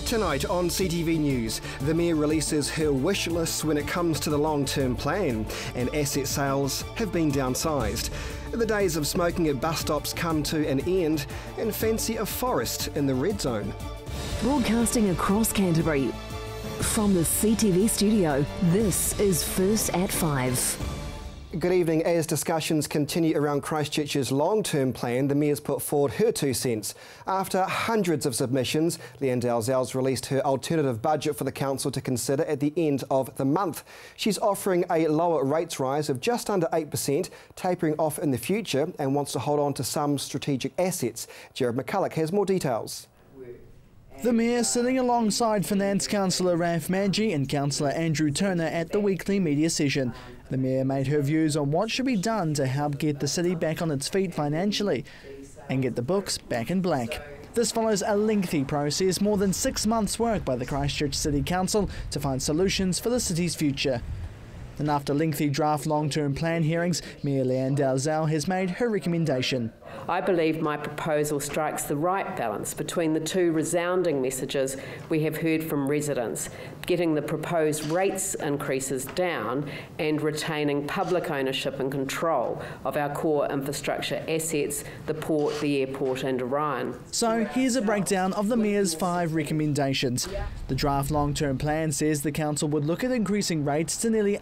Tonight on CTV News, the Mayor releases her wish list when it comes to the long-term plan, and asset sales have been downsized. The days of smoking at bus stops come to an end, and fancy a forest in the red zone. Broadcasting across Canterbury, from the CTV studio, this is First at 5. Good evening. As discussions continue around Christchurch's long-term plan, the Mayor's put forward her 2 cents. After hundreds of submissions, Leanne Dalzell's released her alternative budget for the council to consider at the end of the month. She's offering a lower rates rise of just under 8%, tapering off in the future, and wants to hold on to some strategic assets. Jared McCulloch has more details. The Mayor sitting alongside Finance Councillor Raf Maggi and Councillor Andrew Turner at the weekly media session. The Mayor made her views on what should be done to help get the city back on its feet financially and get the books back in black. This follows a lengthy process, more than 6 months' work by the Christchurch City Council to find solutions for the city's future. And after lengthy draft long-term plan hearings, Mayor Leanne Dalzell has made her recommendation. I believe my proposal strikes the right balance between the two resounding messages we have heard from residents, getting the proposed rates increases down and retaining public ownership and control of our core infrastructure assets, the port, the airport and Orion. So here's a breakdown of the Mayor's 5 recommendations. The draft long-term plan says the council would look at increasing rates to nearly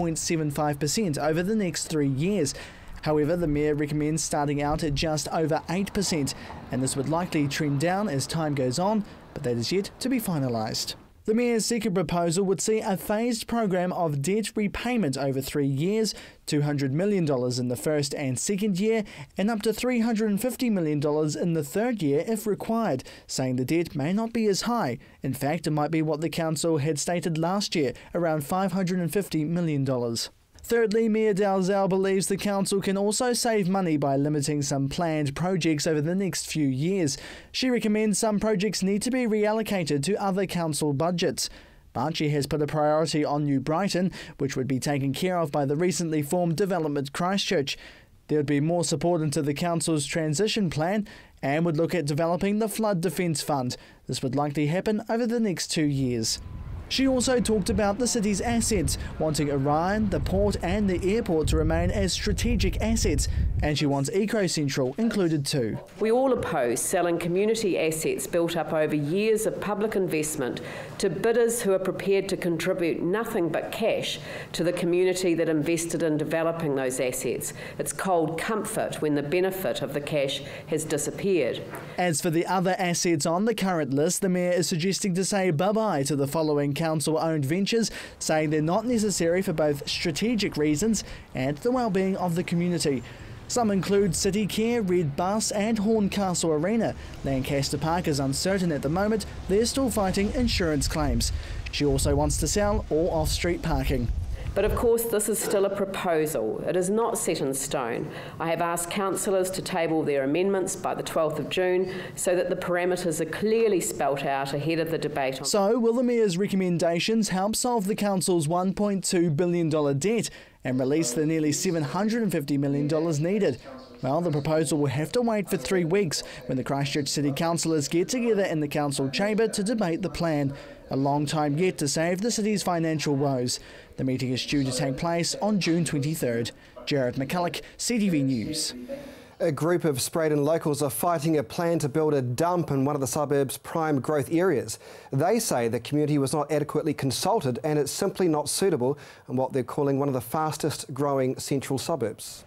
8.75% over the next 3 years. However, the Mayor recommends starting out at just over 8%, and this would likely trend down as time goes on, but that is yet to be finalised. The Mayor's second proposal would see a phased program of debt repayment over 3 years, $200 million in the first and second year, and up to $350 million in the third year if required, saying the debt may not be as high. In fact, it might be what the council had stated last year, around $550 million. Thirdly, Mayor Dalzell believes the council can also save money by limiting some planned projects over the next few years. She recommends some projects need to be reallocated to other council budgets. But she has put a priority on New Brighton, which would be taken care of by the recently formed Development Christchurch. There would be more support into the council's transition plan and would look at developing the Flood Defence Fund. This would likely happen over the next 2 years. She also talked about the city's assets, wanting Orion, the port and the airport to remain as strategic assets, and she wants Eco-Central included too. We all oppose selling community assets built up over years of public investment to bidders who are prepared to contribute nothing but cash to the community that invested in developing those assets. It's cold comfort when the benefit of the cash has disappeared. As for the other assets on the current list, the Mayor is suggesting to say bye-bye to the following council-owned ventures, saying they're not necessary for both strategic reasons and the well-being of the community. Some include City Care, Red Bus and Horncastle Arena. Lancaster Park is uncertain at the moment. They're still fighting insurance claims. She also wants to sell all off-street parking. But of course this is still a proposal. It is not set in stone. I have asked councillors to table their amendments by the 12th of June so that the parameters are clearly spelt out ahead of the debate. So will the Mayor's recommendations help solve the council's $1.2 billion debt and release the nearly $750 million needed? Well, the proposal will have to wait for 3 weeks when the Christchurch City Councillors get together in the council chamber to debate the plan. A long time yet to save the city's financial woes. The meeting is due to take place on June 23rd. Jared McCulloch, CTV News. A group of Sprayton locals are fighting a plan to build a dump in one of the suburb's prime growth areas. They say the community was not adequately consulted and it's simply not suitable in what they're calling one of the fastest growing central suburbs.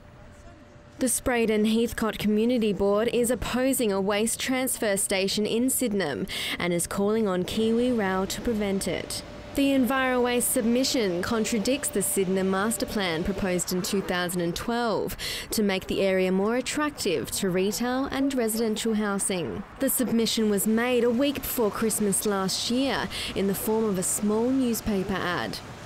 The Sprayton Heathcote Community Board is opposing a waste transfer station in Sydenham and is calling on Kiwi Rail to prevent it. The EnviroWaste submission contradicts the Sydenham master plan proposed in 2012 to make the area more attractive to retail and residential housing. The submission was made a week before Christmas last year in the form of a small newspaper ad.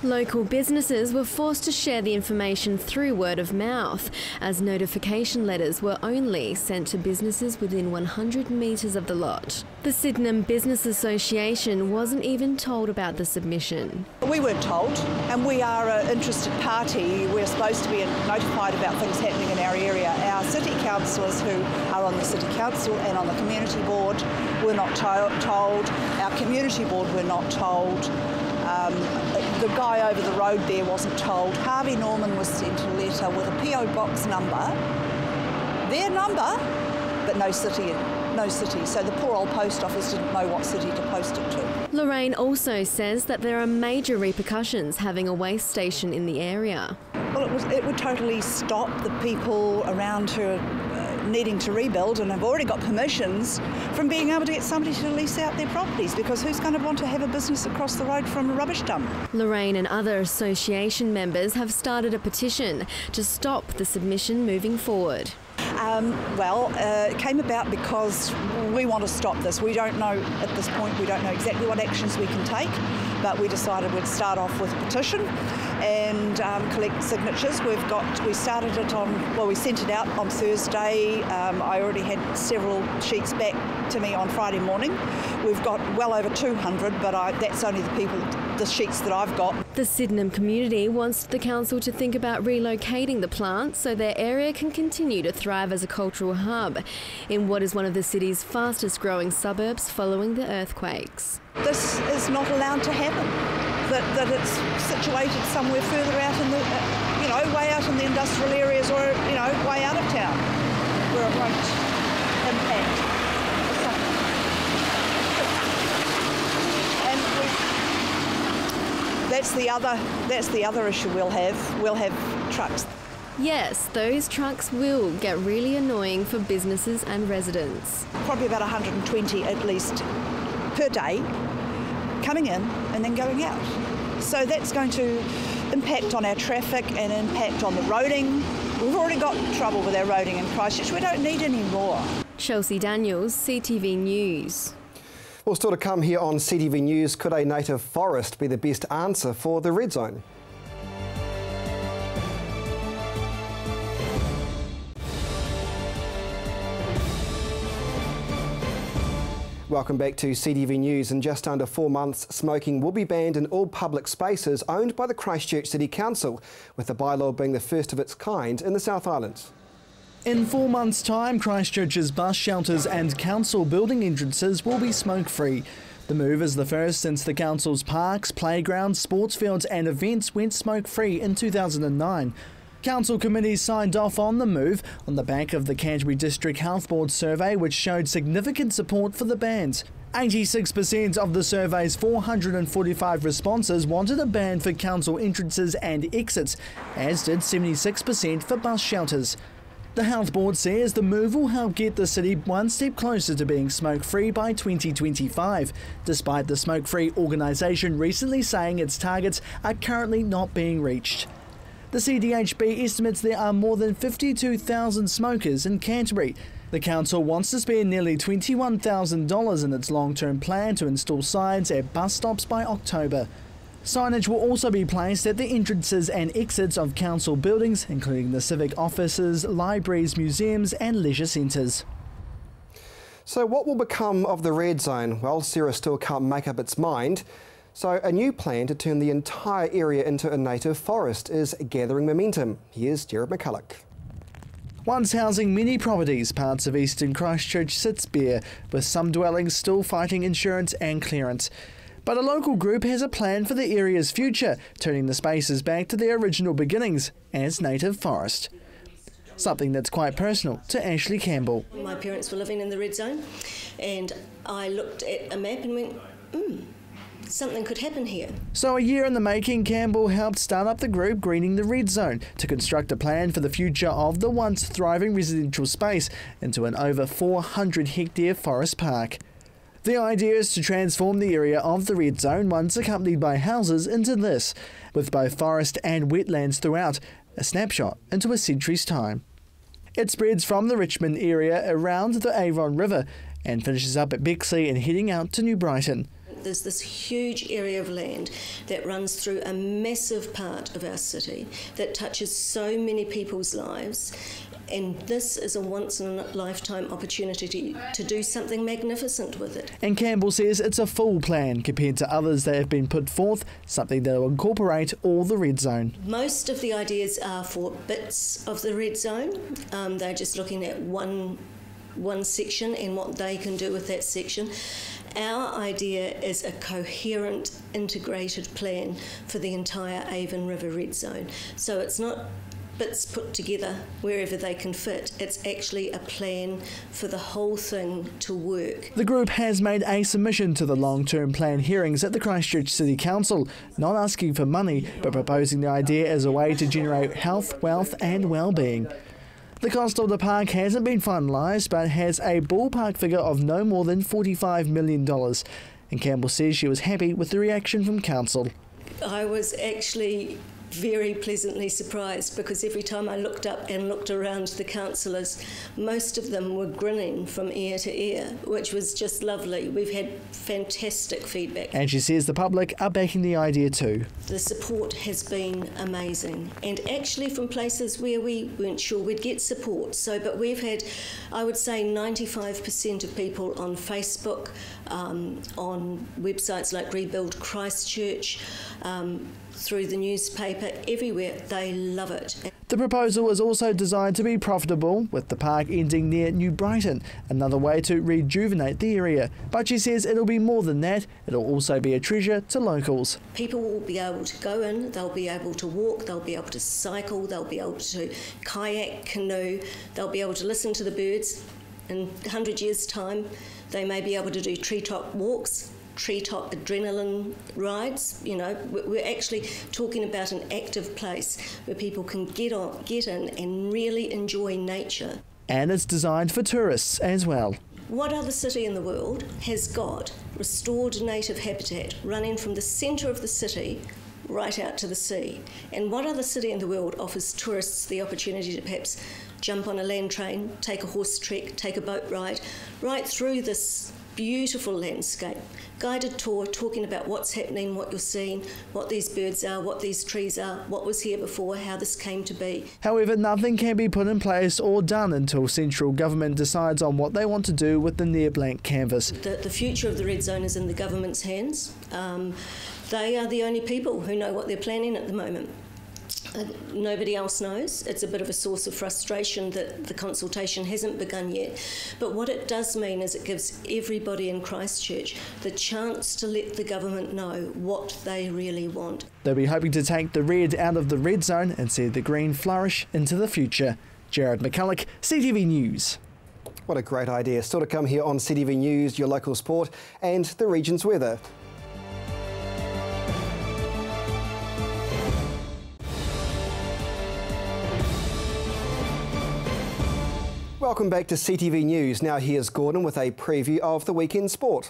Local businesses were forced to share the information through word of mouth, as notification letters were only sent to businesses within 100 metres of the lot. The Sydenham Business Association wasn't even told about the submission. We weren't told, and we are an interested party. We're supposed to be notified about things happening in our area. Our city councillors who are on the city council and on the community board were not told. Our community board were not told. The guy over the road there wasn't told. Harvey Norman was sent a letter with a PO box number, their number, but no city. So the poor old post office didn't know what city to post it to. Lorraine also says that there are major repercussions having a waste station in the area. Well, it would totally stop the people around who are needing to rebuild and have already got permissions from being able to get somebody to lease out their properties, because who's going to want to have a business across the road from a rubbish dump? Lorraine and other association members have started a petition to stop the submission moving forward. It came about because we want to stop this. We don't know at this point, we don't know exactly what actions we can take, but we decided we'd start off with a petition and collect signatures. We started it we sent it out on Thursday. I already had several sheets back to me on Friday morning. We've got well over 200, but that's only the sheets that I've got. The Sydenham community wants the council to think about relocating the plant so their area can continue to thrive as a cultural hub in what is one of the city's fastest growing suburbs following the earthquakes. This is not allowed to happen, that it's situated somewhere further out in the, way out in the industrial areas or, way out of town where it won't impact. That's the other issue we'll have. We'll have trucks. Yes, those trucks will get really annoying for businesses and residents. Probably about 120 at least per day coming in and then going out. So that's going to impact on our traffic and impact on the roading. We've already got trouble with our roading in Christchurch. We don't need any more. Chelsea Daniels, CTV News. Well, still to come here on CTV News, could a native forest be the best answer for the red zone? Welcome back to CTV News. In just under 4 months, smoking will be banned in all public spaces owned by the Christchurch City Council, with the bylaw being the first of its kind in the South Island. In 4 months' time, Christchurch's bus shelters and council building entrances will be smoke-free. The move is the first since the council's parks, playgrounds, sports fields and events went smoke-free in 2009. Council committees signed off on the move on the back of the Canterbury District Health Board survey, which showed significant support for the bans. 86% of the survey's 445 responses wanted a ban for council entrances and exits, as did 76% for bus shelters. The Health Board says the move will help get the city one step closer to being smoke-free by 2025, despite the smoke-free organisation recently saying its targets are currently not being reached. The CDHB estimates there are more than 52,000 smokers in Canterbury. The council wants to spend nearly $21,000 in its long-term plan to install signs at bus stops by October. Signage will also be placed at the entrances and exits of council buildings, including the civic offices, libraries, museums and leisure centres. So what will become of the red zone? Well, Sarah still can't make up its mind. So a new plan to turn the entire area into a native forest is gathering momentum. Here's Jared McCulloch. Once housing many properties, parts of eastern Christchurch sits bare, with some dwellings still fighting insurance and clearance. But a local group has a plan for the area's future, turning the spaces back to their original beginnings as native forest. Something that's quite personal to Ashley Campbell. My parents were living in the red zone and I looked at a map and went, something could happen here. So a year in the making, Campbell helped start up the group Greening the Red Zone to construct a plan for the future of the once thriving residential space into an over 400 hectare forest park. The idea is to transform the area of the red zone, once accompanied by houses, into this, with both forest and wetlands throughout, a snapshot into a century's time. It spreads from the Richmond area around the Avon River and finishes up at Bexley and heading out to New Brighton. there's this huge area of land that runs through a massive part of our city that touches so many people's lives. And this is a once-in-a-lifetime opportunity to do something magnificent with it. And Campbell says it's a full plan compared to others that have been put forth, something that will incorporate all the red zone. Most of the ideas are for bits of the red zone. They're just looking at one section and what they can do with that section. Our idea is a coherent, integrated plan for the entire Avon River red zone. So it's not bits put together wherever they can fit. It's actually a plan for the whole thing to work. The group has made a submission to the long-term plan hearings at the Christchurch City Council, not asking for money, but proposing the idea as a way to generate health, wealth and well-being. The cost of the park hasn't been finalised, but has a ballpark figure of no more than $45 million. And Campbell says she was happy with the reaction from Council. I was actually very pleasantly surprised, because every time I looked up and looked around the councillors, most of them were grinning from ear to ear, which was just lovely. We've had fantastic feedback. And she says the public are backing the idea too. The support has been amazing, and actually from places where we weren't sure we'd get support. But we've had, I would say, 95% of people on Facebook, on websites like Rebuild Christchurch, through the newspaper, everywhere. They love it. The proposal is also designed to be profitable, with the park ending near New Brighton, another way to rejuvenate the area. But she says it'll be more than that, it'll also be a treasure to locals. People will be able to go in, they'll be able to walk, they'll be able to cycle, they'll be able to kayak, canoe, they'll be able to listen to the birds. In 100 years' time, they may be able to do treetop walks, treetop adrenaline rides. You know, we're actually talking about an active place where people can get in and really enjoy nature. And it's designed for tourists as well. What other city in the world has got restored native habitat running from the centre of the city right out to the sea? And what other city in the world offers tourists the opportunity to perhaps jump on a land train, take a horse trek, take a boat ride, right through this beautiful landscape, guided tour talking about what's happening, what you're seeing, what these birds are, what these trees are, what was here before, how this came to be. However, nothing can be put in place or done until central government decides on what they want to do with the near blank canvas. The future of the red zone is in the government's hands. They are the only people who know what they're planning at the moment. Nobody else knows. It's a bit of a source of frustration that the consultation hasn't begun yet. But what it does mean is it gives everybody in Christchurch the chance to let the government know what they really want. They'll be hoping to take the red out of the red zone and see the green flourish into the future. Jared McCulloch, CTV News. What a great idea. Still to come here on CTV News, your local sport and the region's weather. Welcome back to CTV News. Now here's Gordon with a preview of the weekend sport.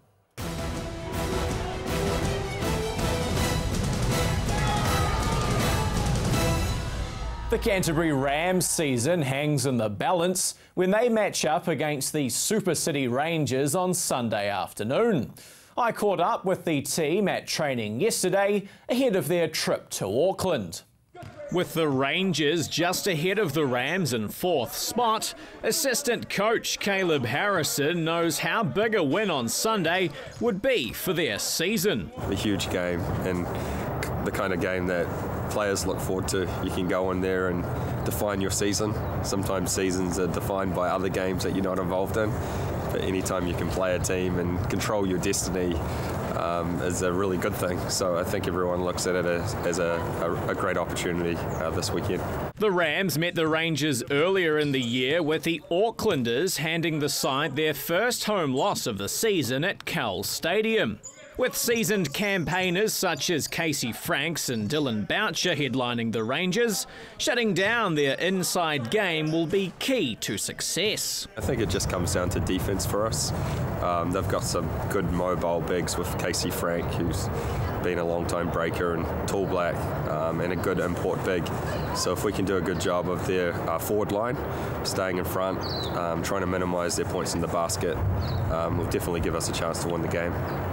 The Canterbury Rams season hangs in the balance when they match up against the Super City Rangers on Sunday afternoon. I caught up with the team at training yesterday ahead of their trip to Auckland. With the Rangers just ahead of the Rams in fourth spot, assistant coach Caleb Harrison knows how big a win on Sunday would be for their season. A huge game, and the kind of game that players look forward to. You can go in there and define your season. Sometimes seasons are defined by other games that you're not involved in, but anytime you can play a team and control your destiny is a really good thing. So I think everyone looks at it as a great opportunity this weekend. The Rams met the Rangers earlier in the year, with the Aucklanders handing the side their first home loss of the season at Cal Stadium. With seasoned campaigners such as Casey Franks and Dylan Boucher headlining the Rangers, shutting down their inside game will be key to success. I think it just comes down to defence for us. They've got some good mobile bigs with Casey Frank, who's been a long-time breaker and tall black, and a good import big. So if we can do a good job of their forward line, staying in front, trying to minimise their points in the basket, will definitely give us a chance to win the game.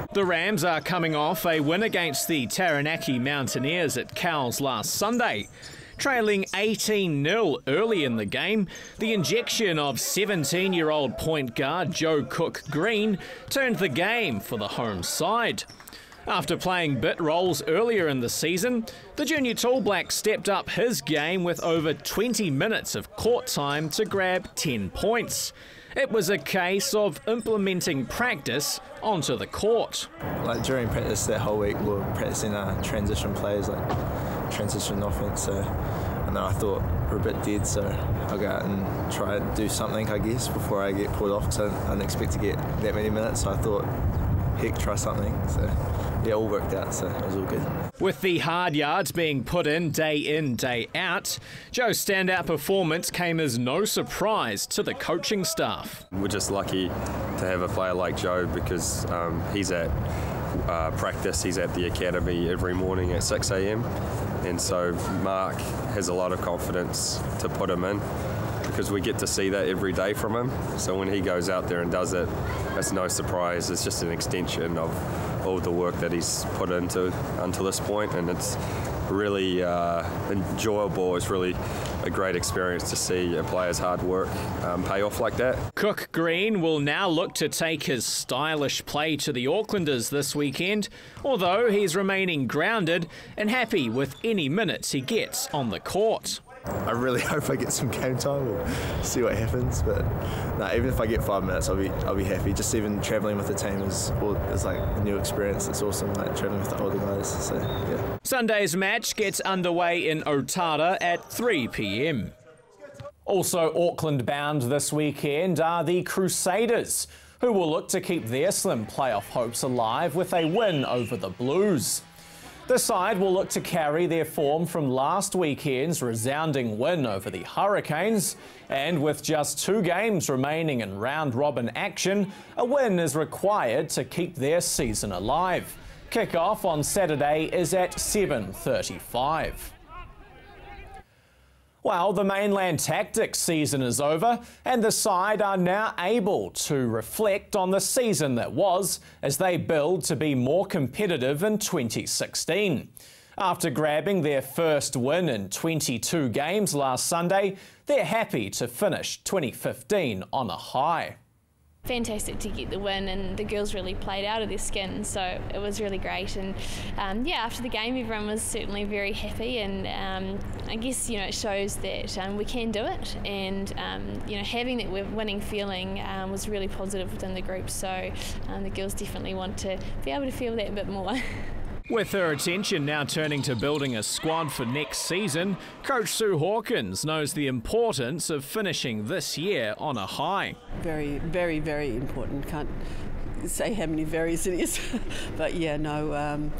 The Rams are coming off a win against the Taranaki Mountaineers at Cowes last Sunday. Trailing 18-0 early in the game, the injection of 17-year-old point guard Joe Cook-Green turned the game for the home side. After playing bit roles earlier in the season, the junior Tall Black stepped up his game with over 20 minutes of court time to grab 10 points. It was a case of implementing practice onto the court. Like during practice that whole week, we were practicing transition plays, like transition offense. So, and then I thought we're a bit dead, so I'll go out and try and do something, I guess, before I get pulled off, because I didn't expect to get that many minutes. So I thought, heck, try something. So yeah, it all worked out, so it was all good. With the hard yards being put in, day out, Joe's standout performance came as no surprise to the coaching staff. We're just lucky to have a player like Joe, because he's at practice, he's at the academy every morning at 6 a.m. And so Mark has a lot of confidence to put him in, because we get to see that every day from him. So when he goes out there and does it, it's no surprise. It's just an extension of all the work that he's put into until this point, and it's really enjoyable. It's really a great experience to see a player's hard work pay off like that. Cook-Green will now look to take his stylish play to the Aucklanders this weekend, although he's remaining grounded and happy with any minutes he gets on the court. I really hope I get some game time. We'll see what happens, but no, even if I get 5 minutes, I'll be happy. Just even travelling with the team is like a new experience. It's awesome, like travelling with the older guys. So yeah. Sunday's match gets underway in Otaara at 3 p.m. Also Auckland bound this weekend are the Crusaders, who will look to keep their slim playoff hopes alive with a win over the Blues. The side will look to carry their form from last weekend's resounding win over the Hurricanes, and with just 2 games remaining in round-robin action, a win is required to keep their season alive. Kick-off on Saturday is at 7:35. Well, the Mainland Tactics season is over, and the side are now able to reflect on the season that was as they build to be more competitive in 2016. After grabbing their first win in 22 games last Sunday, they're happy to finish 2015 on a high. Fantastic to get the win, and the girls really played out of their skin, so it was really great. And yeah, after the game everyone was certainly very happy, and I guess it shows that we can do it, and having that winning feeling was really positive within the group, so the girls definitely want to be able to feel that a bit more. With her attention now turning to building a squad for next season, Coach Sue Hawkins knows the importance of finishing this year on a high. Very, very, very important. Can't say how many varies it is, but yeah, no,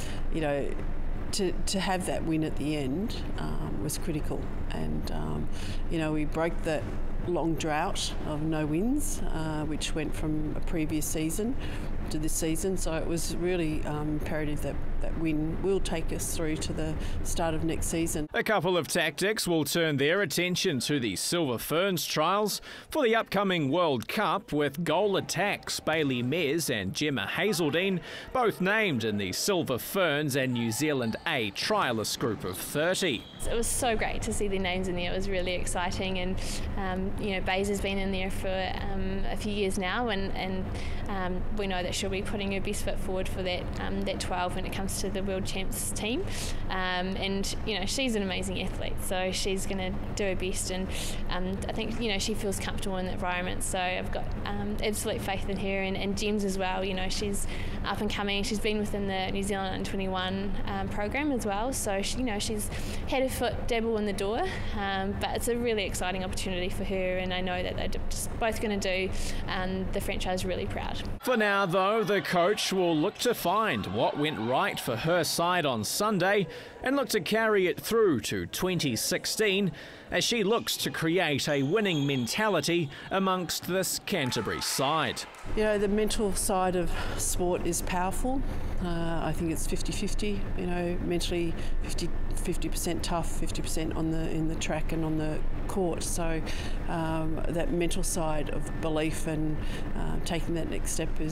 to have that win at the end was critical, and we broke that long drought of no wins, which went from a previous season to this season, so it was really imperative that that win will take us through to the start of next season. A couple of tactics will turn their attention to the Silver Ferns trials for the upcoming World Cup, with goal attacks Bailey Mez and Gemma Hazeldine both named in the Silver Ferns and New Zealand A trialist group of 30. It was so great to see their names in there. It was really exciting, and Baze has been in there for a few years now, and we know that she'll be putting her best foot forward for that 12 when it comes to the World Champs team, and she's an amazing athlete, so she's going to do her best, and I think she feels comfortable in the environment, so I've got absolute faith in her, and Gems as well. She's up and coming. She's been within the New Zealand Under 21 program as well, so she's had her foot dabble in the door, but it's a really exciting opportunity for her, and I know that they're just both going to do the franchise really proud. For now though, the coach will look to find what went right for her side on Sunday and look to carry it through to 2016 as she looks to create a winning mentality amongst this Canterbury side. The mental side of sport is powerful. I think it's 50-50, mentally 50% tough, 50% in the track and on the court. So that mental side of belief and taking that next step is something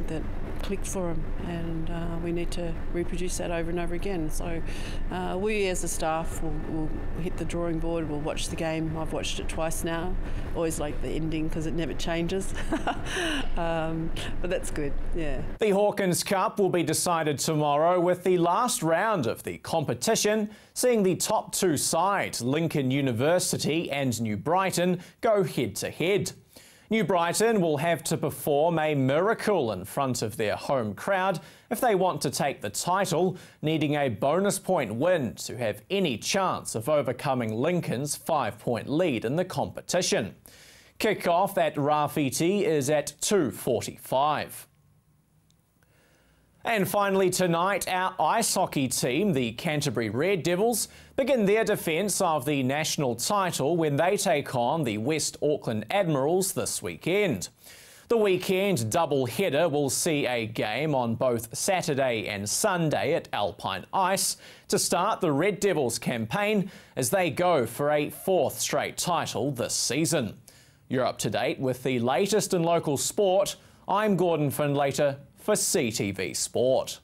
that clicked for them, and we need to reproduce that over and over again. So we as a staff will hit the drawing board, we'll watch the game. I've watched it twice now. Always like the ending because it never changes. But that's good, yeah. The Hawkins Cup will be decided tomorrow, with the last round of the competition seeing the top two sides, Lincoln University and New Brighton, go head-to-head. New Brighton will have to perform a miracle in front of their home crowd if they want to take the title, needing a bonus point win to have any chance of overcoming Lincoln's 5-point lead in the competition. Kick-off at Rafiti is at 2:45. And finally tonight, our ice hockey team, the Canterbury Red Devils, begin their defence of the national title when they take on the West Auckland Admirals this weekend. The weekend double-header will see a game on both Saturday and Sunday at Alpine Ice to start the Red Devils campaign as they go for a 4th straight title this season. You're up to date with the latest in local sport. I'm Gordon Findlater for CTV Sport.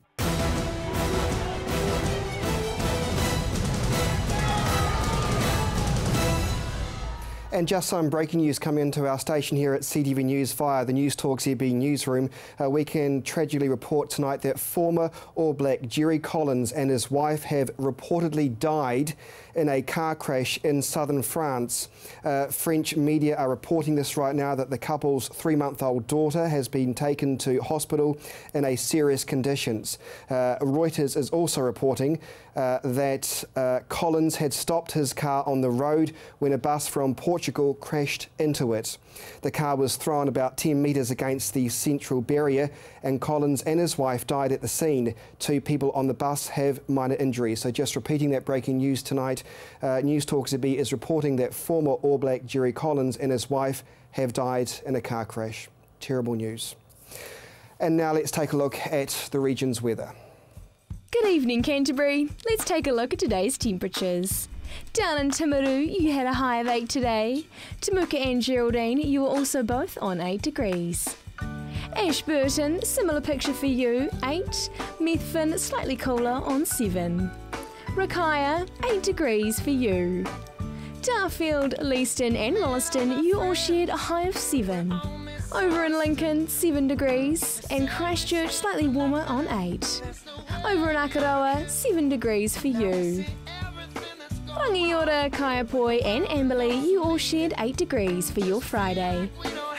And just some breaking news coming into our station here at CTV News via the News Talk ZB newsroom. We can tragically report tonight that former All Black Jerry Collins and his wife have reportedly died in a car crash in southern France. French media are reporting this right now, that the couple's 3-month-old daughter has been taken to hospital in a serious conditions. Reuters is also reporting that Collins had stopped his car on the road when a bus from Portugal crashed into it. The car was thrown about 10 metres against the central barrier, and Collins and his wife died at the scene. 2 people on the bus have minor injuries. So just repeating that breaking news tonight, News Talk ZB is reporting that former All Black Jerry Collins and his wife have died in a car crash. Terrible news. And now let's take a look at the region's weather. Good evening, Canterbury. Let's take a look at today's temperatures. Down in Timaru, you had a high of 8 today. Temuka and Geraldine, you were also both on 8 degrees. Ashburton, similar picture for you, 8. Methven, slightly cooler on 7. Rakaya, 8 degrees for you. Darfield, Leeston and Rolleston, you all shared a high of 7. Over in Lincoln, 7 degrees, and Christchurch slightly warmer on 8. Over in Akaroa, 7 degrees for you. Rangiora, Kaiapoi and Amberley, you all shared 8 degrees for your Friday.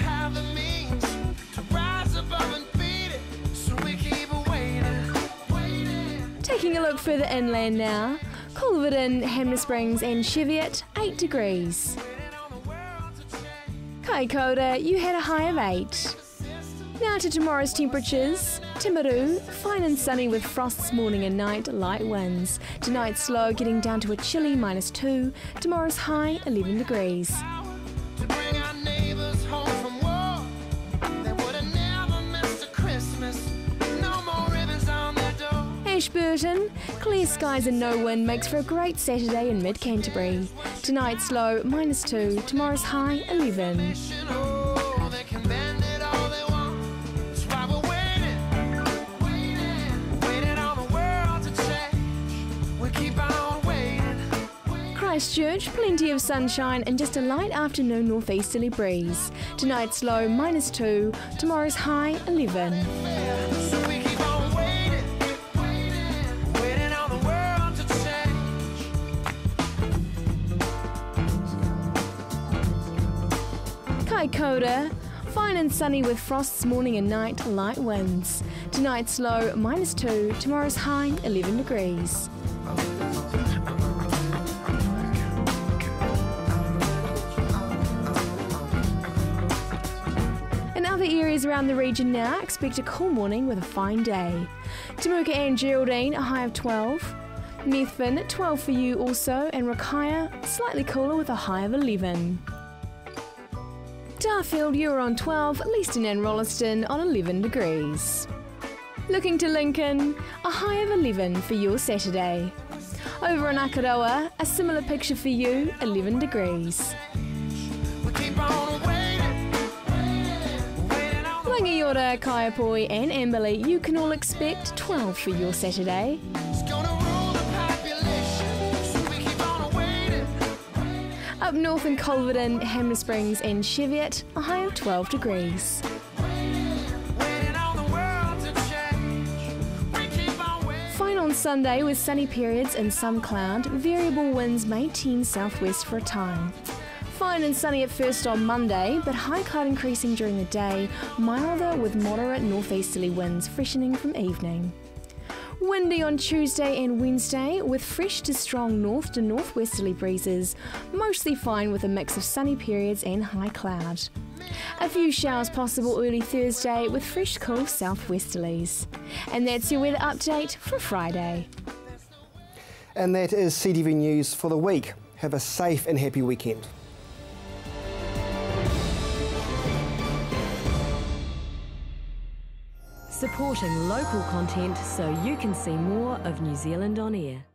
Taking a look further inland now, Culverden, Hamner Springs and Cheviot, 8 degrees. Kaikoura, you had a high of 8. Now to tomorrow's temperatures. Timaru, fine and sunny with frosts morning and night, light winds. Tonight's low getting down to a chilly -2. Tomorrow's high 11 degrees. Ashburton, clear skies and no wind makes for a great Saturday in mid-Canterbury. Tonight's low -2, tomorrow's high 11. Christchurch, plenty of sunshine and just a light afternoon northeasterly breeze. Tonight's low -2, tomorrow's high 11. Kaikoura, fine and sunny with frosts morning and night, light winds. Tonight's low -2, tomorrow's high 11 degrees. In other areas around the region now, expect a cool morning with a fine day. Temuka and Geraldine, a high of 12. Methven, 12 for you also, and Rakaya, slightly cooler with a high of 11. Darfield, you're on 12, Leeston and Rolleston on 11 degrees. Looking to Lincoln, a high of 11 for your Saturday. Over in Akaroa, a similar picture for you, 11 degrees. Kia ora, Kaiapoi and Amberley, you can all expect 12 for your Saturday. Up north in Culverden, Hammer Springs and Cheviot, a high of 12 degrees. Fine on Sunday with sunny periods and some cloud, variable winds may tend southwest for a time. Fine and sunny at first on Monday, but high cloud increasing during the day, milder with moderate northeasterly winds freshening from evening. Windy on Tuesday and Wednesday with fresh to strong north to northwesterly breezes, mostly fine with a mix of sunny periods and high cloud. A few showers possible early Thursday with fresh cool southwesterlies. And that's your weather update for Friday. And that is CTV News for the week. Have a safe and happy weekend. Supporting local content so you can see more of New Zealand on air.